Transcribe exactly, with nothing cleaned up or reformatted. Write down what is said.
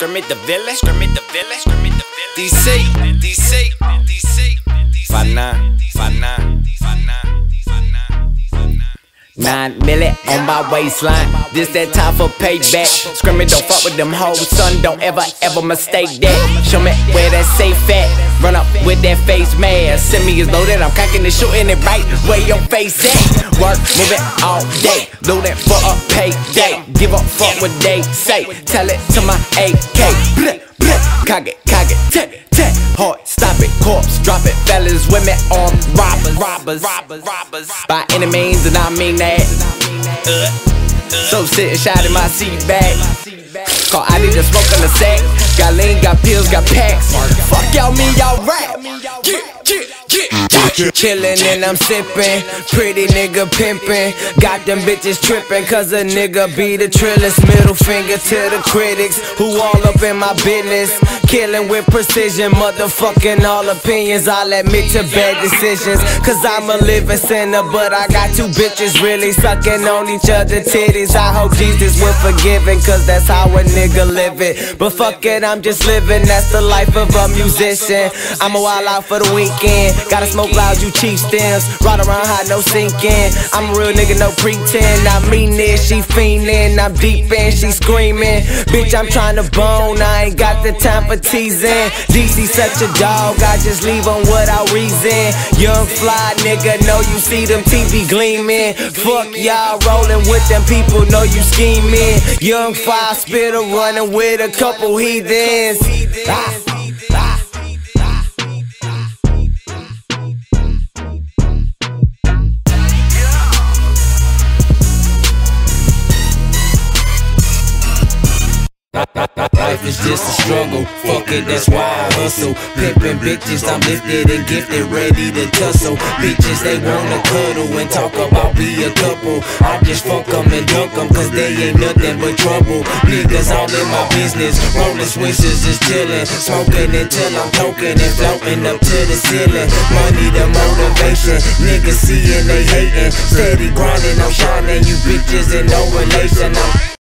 Scrim the village, scrim the village, scrim the village. D C, D C, D C, five nine, five nine, five nine, five nine, five nine. Nine milli on my waistline. This that time for payback. Scrimmin' don't fuck with them hoes, son. Don't ever, ever mistake that. Show me where that safe at. Run up with that face mask. Send me is loaded. I'm cocking and shooting it right where your face at. Work, move it all day. Do that for a payday. Give a fuck what they say. Tell it to my A K. Blah, blah. Cock it, cock it, tap, tap. Hard, stop it, corpse, drop it. Fellas, women, armed robbers, robbers, robbers, robbers. By any means, and I mean that. Uh, so sit and shot in my seat back. Call I need to smoke on the sack. Got lean, got pills, got packs. Fuck y'all, me, y'all rap. Get, get, get. Chillin' and I'm sippin', pretty nigga pimpin'. Got them bitches trippin' cause a nigga be the trillest. Middle finger to the critics who all up in my business. Killin' with precision, motherfucking all opinions. I'll admit to bad decisions, cause I'm a living sinner. But I got two bitches really sucking on each other titties. I hope Jesus will forgive it, cause that's how a nigga live it. But fuck it, I'm just living, that's the life of a musician. I'm a wild out for the weekend. Gotta smoke loud, you cheap stems. Ride around high, no sinking. I'm a real nigga, no pretend. I mean this, she fiendin'. I'm deep in, she screaming. Bitch, I'm trying to bone, I ain't got the time for teasing. D C such a dog, I just leave on without reason. Young fly nigga, know you see them T V gleaming. Fuck y'all rolling with them people, know you scheming. Young fly spitter running with a couple heathens. Ah. Life is just a struggle, fuck it, that's why I hustle. Pimpin' bitches, I'm lifted and gifted, ready to tussle. Bitches, they wanna cuddle and talk about be a couple. I just fuck them and dunk them, cause they ain't nothing but trouble. Niggas all in my business, rollin' swishers, just chillin'. Smoking until I'm choking and floating up to the ceiling. Money the motivation, niggas seeing they hating. Steady grinding, I'm shining, you bitches in no relation. I'm